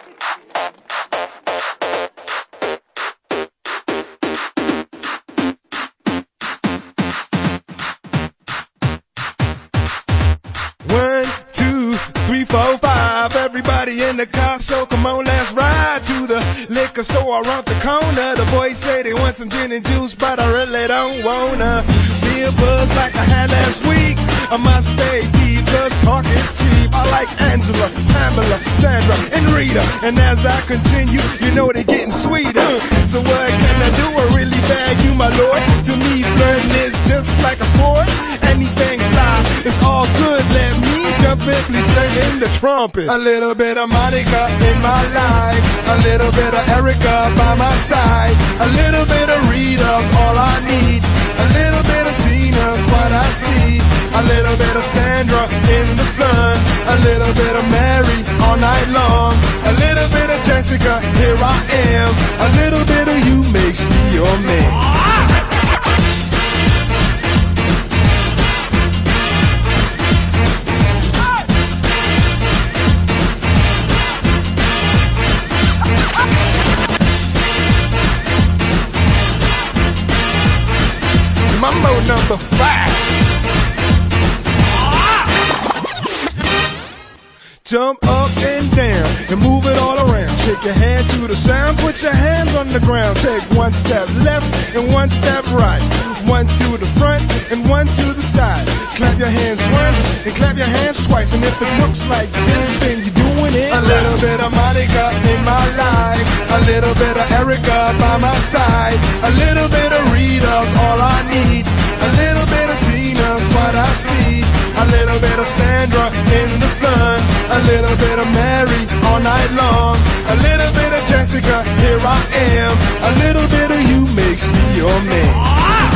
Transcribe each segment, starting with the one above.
One, two, three, four, five. Everybody in the car, so come on, let's ride to the liquor store around the corner. The boys say they want some gin and juice, but I really don't wanna be a buzz like I had last week. I must stay deep, cause talk is cheap. I like Angela, Pamela, Sandra, and Rita. And as I continue, you know they're getting sweeter. So what can I do? I really bag you, my lord. To me, flirting is just like a sport. Anything fly, it's all good. Let me jump in, please sing in the trumpet. A little bit of Monica in my life, a little bit of Erica by my side, a little bit of Rita's all I need, a little bit of Tina's what I see, a little bit of Sandra in the sun, a little bit of Mary all night long, a little bit of Jessica, here I am, a little bit of you makes me your man. Mambo number 5. Jump up and down and move it all around. Shake your hand to the sound, put your hands on the ground. Take one step left and one step right. One to the front and one to the side. Clap your hands once and clap your hands twice. And if it looks like this, then you're doing it. A little bit of Monica in my life, a little bit of Erica by my side, a little bit of Rita's all I need, a little bit of Tina's what I see, a little bit of Sandra in the sun, a little bit of Mary all night long, a little bit of Jessica, here I am, a little bit of you makes me your man.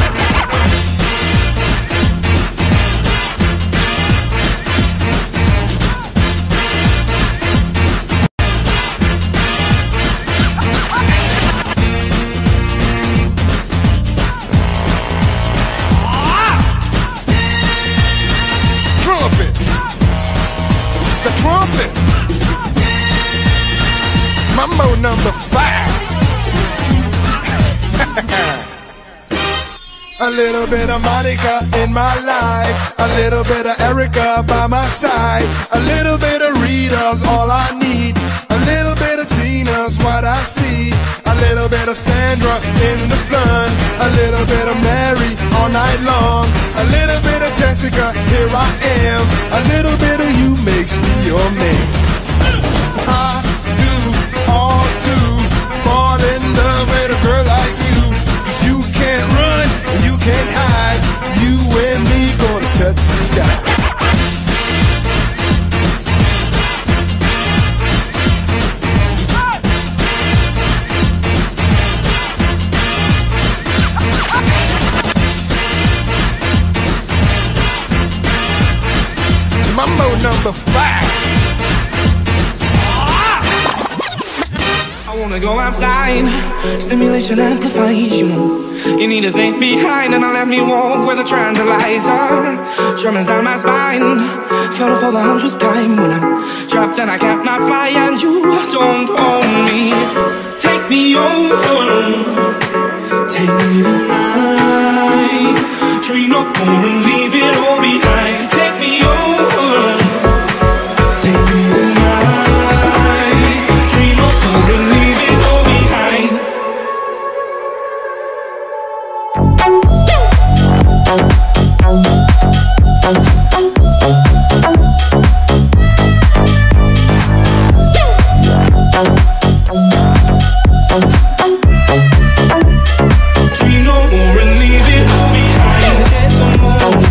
The trumpet. Mambo number 5. A little bit of Monica in my life, a little bit of Erica by my side, a little bit of Rita's all I need, a little bit of Tina's what I see, a little bit of Sandra in the sun, a little bit of Mary all night long, a little bit of Jessica, here I am, a little bit of you makes me your man. I do all to fall in love with a girl like you, 'cause you can't run and you can't hide, you and me gonna touch the sky. Mambo number 5. I wanna go outside, stimulation amplifies you. You need to stay behind and let me walk where the tranquilizer are. Tremors down my spine, fell for the hums with time. When I'm trapped and I cannot fly and you don't own me. Take me over, take me tonight. Train no more and leave it all behind. Take me over, take me tonight. Train no more and leave it all behind. Dream no more and leave it all behind. Get some more.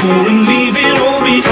for and leave it all behind.